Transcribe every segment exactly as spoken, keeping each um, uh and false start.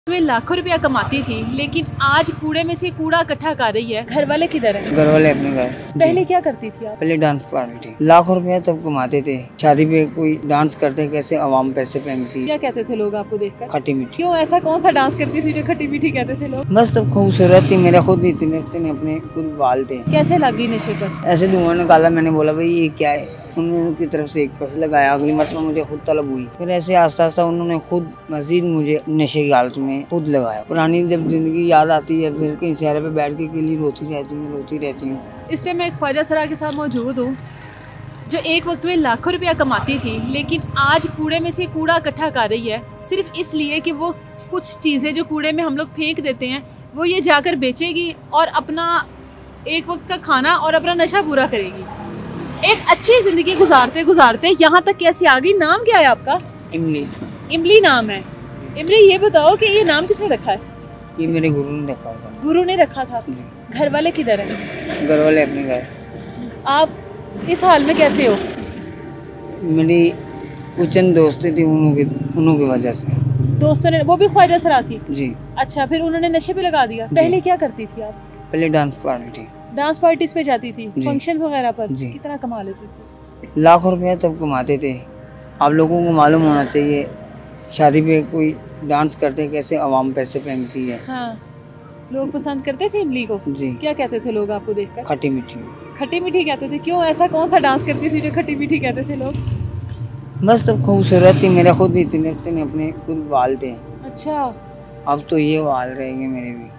में लाखों रुपया कमाती थी, लेकिन आज कूड़े में से कूड़ा इकट्ठा कर रही है। घर वाले किधर हैं? घर वाले अपने घर। पहले क्या करती थी आप? पहले डांस पार्टी थी। लाखों रुपया तब कमाते थे। शादी पे कोई डांस करते कैसे आवाम पैसे फेंकती। क्या कहते थे लोग आपको देखकर? खट्टी मीठी। क्यों, ऐसा कौन सा डांस करती थी जो खट्टी मीठी कहते थे लोग? बस तब खूबसूरत थी, मेरे खुद इतने इतने अपने खुद बाल थे। कैसे लगी नशे पर? ऐसे धुआं निकाला, मैंने बोला भाई ये क्या है। उन्होंने उनकी तरफ से एक कश लगाया, अगली मरतबा मुझे खुद तलब हुई। फिर ऐसे आस्ता आस्ता उन्होंने खुद मजीद मुझे नशे की हालत में खुद लगाया। पुरानी जब जिंदगी याद आती है, फिर कहीं शहर पे बैठ के के लिए रोती रहती हूँ रोती रहती हूँ इस टाइम मैं एक ख्वाजा सरा के साथ मौजूद हूँ, जो एक वक्त में लाखों रुपया कमाती थी, लेकिन आज कूड़े में से कूड़ा इकट्ठा कर रही है, सिर्फ इसलिए कि वो कुछ चीज़ें जो कूड़े में हम लोग फेंक देते हैं वो ये जाकर बेचेगी और अपना एक वक्त का खाना और अपना नशा पूरा करेगी। एक अच्छी ज़िंदगी गुजारते गुजारते यहाँ तक कैसे आ गई? नाम क्या है आपका? इमली। इमली नाम है। इमली, ये बताओ कि ये नाम किसने रखा है? ये मेरे गुरु ने रखा था। गुरु ने रखा था। घर वाले किधर हैं? घर वाले अपने घर। आप इस हाल में कैसे हो? मेरी कुछ चंद दोस्तें थी, उन्हों की उन्हों की वजह से। दोस्तों ने, वो भी ख्वाजा सरा थी? जी। अच्छा, फिर उन्होंने नशे पे लगा दिया। पहले क्या करती थी आप? पहले डांस पार्टी थी। डांस पार्टीज पे जाती थी, फंक्शंस वगैरह पर? जी। कितना कमा लेती थी? लाखों रुपया तब कमाते थे। आप लोगों को मालूम होना चाहिए, शादी पे कोई डांस करते कैसे आवाम पैसे फेंकती है। हाँ, लोग पसंद करते थे इमली को? जी। क्या कहते थे लोग आपको देखकर? खट्टी मीठी। खट्टी मीठी कहते थे। क्यों, ऐसा कौन सा डांस करती थी जो खट्टी मीठी कहते थे लोग? बस तब खूबसूरत थी, मेरे खुद इतने इतने अपने खुद बाल थे। अच्छा। अब तो ये बाल रहेंगे मेरे भी।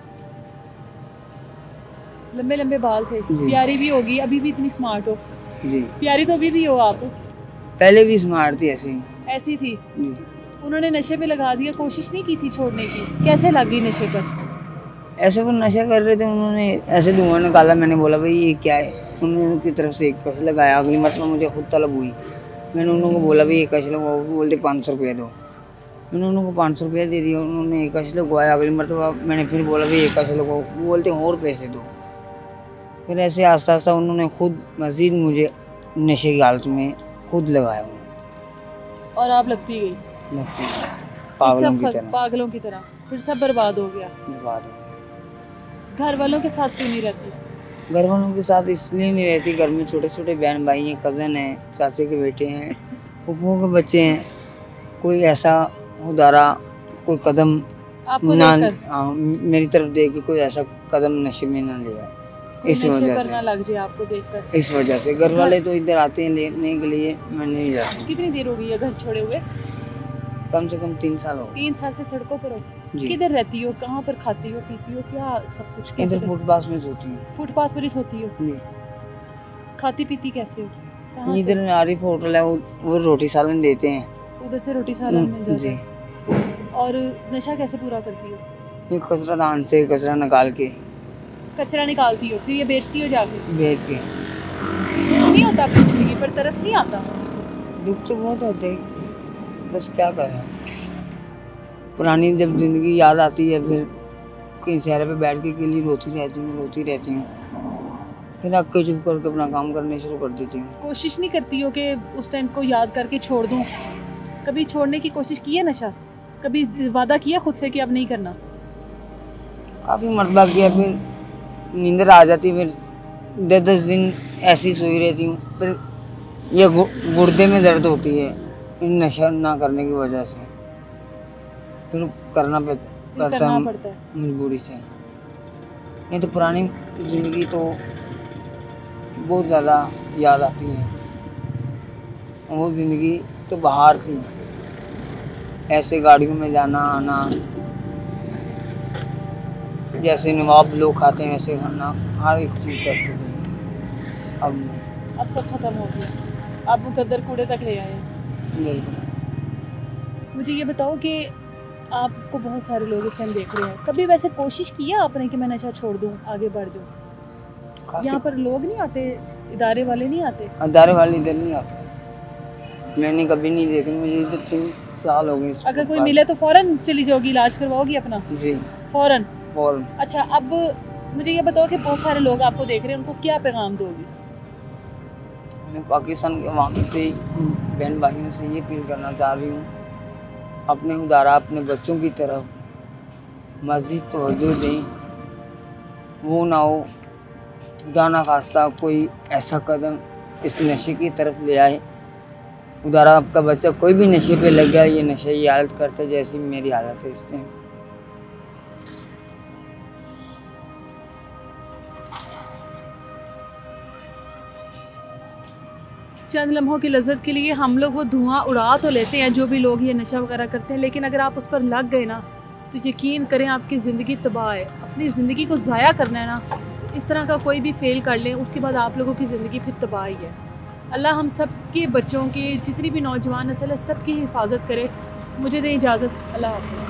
लंबे लंबे बाल थे। प्यारी भी होगी, अभी भी इतनी स्मार्ट हो। जी। प्यारी तो अभी भी हो आप। पहले भी स्मार्ट थी, ऐसी ऐसी थी। जी। उन्होंने नशे पे लगा दिया, कोशिश नहीं की थी छोड़ने की? कैसे लग गई नशे पर? ऐसे वो नशा कर रहे थे, उन्होंने ऐसे धुआं निकाला, मैंने बोला भाई ये क्या है। उन्होंने उनकी तरफ से एक कश लगाया, अगली मरतबा मुझे खुद तलब हुई। मैंने उन्होंने बोला भाई ये कश लगवाओ, वो बोलते पाँच सौ रुपया दो। मैंने उन्होंने पाँच सौ रुपया दे दिया, उन्होंने एक कश लगवाया। अगली मरतबा मैंने फिर बोला भाई एक कश लगवाओ, वो बोलते और पैसे दो। फिर ऐसे आस्ता आस्ता उन्होंने खुद मजीद मुझे नशे की हालत में खुद लगाया। और आप लगती गई? लगती पागलों की तरह। पागलों की तरह। फिर सब बर्बाद हो गया। बर्बाद हो। घर वालों के साथ क्यों नहीं रहती? घर वालों के साथ इसलिए नहीं रहती, घर में छोटे छोटे बहन भाई हैं, कज़न हैं, चाचे के बेटे हैं, फूफों के बच्चे हैं। कोई ऐसा उदारा कोई कदम आपको ना देखकर? मेरी तरफ देख के कोई ऐसा कदम नशे में ना लिया, इस वजह से लग जाए आपको देखकर। इस वजह से घर वाले तो इधर आते हैं लेने के लिए, मैं नहीं जाती। कितनी देर हो गई है घर छोड़े हुए? कम से कम तीन साल हो गए। तीन साल से सड़कों पर हो? किधर रहती हो? कहाँ पर खाती हो पीती हो? क्या सब कुछ? इधर फुटपाथ में सोती हूँ। फुटपाथ पर ही सोती हो? खाती पीती कैसे हो? इधर आरिफ होटल है, वो, वो रोटी सालन देते हैं, उधर से रोटी सालन मिल जाता है। और नशा कैसे पूरा करती हो? ये कचरा दान से कचरा निकाल के। कचरा निकालती हो, फिर ये बेचती हो जाके? बेच के। नहीं होता अपनी जिंदगी पर तरस नहीं आता? दुख तो बहुत होते, बस क्या करें। पुरानी जब जिंदगी याद आती है, फिर कहीं शहर पे बैठ के के लिए रोती रहती हूँ रोती रहती हूँ फिर अक्के के चुप करके अपना काम करने शुरू कर देती हूँ। कोशिश नहीं करती हो कि उस टाइम को याद करके छोड़ दूँ? कभी छोड़ने की कोशिश की है नशा? कभी वादा किया खुद से कि अब नहीं करना? काफ़ी मरतबा किया, फिर नींदर आ जाती, फिर दस दस दिन ऐसी सोई रहती हूँ। फिर ये गुर्दे में दर्द होती है इन नशा ना करने की वजह से, फिर करना पड़ता है मजबूरी से। नहीं तो पुरानी ज़िंदगी तो बहुत ज़्यादा याद आती है। वो ज़िंदगी तो बाहर थी, ऐसे गाड़ियों में जाना आना, जैसे नवाब लोग खाते हैं वैसे खाना, हर एक चीज़ करते थे। अब नहीं, अब सब खत्म हो गया। अब मुकद्दर कूड़े तक ले आए। बिल्कुल। मुझे ये बताओ कि आपको बहुत सारे लोग इस टाइम देख रहे हैं, कभी वैसे कोशिश किया आपने कि मैं नशा छोड़ दूं, आगे बढ़ जाऊं? यहाँ पर लोग नहीं आते, इदारे वाले नहीं आते? इदारे वाले इधर नहीं आते, मैंने कभी नहीं देखे। मुझे इधर तीन साल हो गए। अगर कोई मिले तो फौरन चली जाओगी, इलाज करवाओगी अपना? जी फौरन फौरन। अच्छा, अब मुझे ये बताओ कि बहुत सारे लोग आपको देख रहे हैं, उनको क्या पैगाम दोगी? मैं पाकिस्तान के अवाम से, बहन भाइयों से ये अपील करना चाह रही हूँ, अपने उदारा अपने बच्चों की तरफ मस्जिद तवज्जो दें, वो ना हो खुदा ना खास्ता कोई ऐसा कदम इस नशे की तरफ ले आए। उधर आपका बच्चा कोई भी नशे पे लग गया, ये नशे की हालत करता है जैसी मेरी हालत है इस टाइम। चंद लम्हों की लज्जत के लिए हम लोग वो धुआं उड़ा तो लेते हैं जो भी लोग ये नशा वगैरह करते हैं, लेकिन अगर आप उस पर लग गए ना तो यकीन करें आपकी ज़िंदगी तबाह है। अपनी ज़िंदगी को ज़ाया करना है ना, तो इस तरह का कोई भी फेल कर लें उसके बाद आप लोगों की ज़िंदगी फिर तबाह ही है। अल्लाह हम सब के बच्चों की, जितनी भी नौजवान नस्ल है, सब की हिफाजत करे। मुझे दें इजाज़त। अल्लाह हाफ़िज़।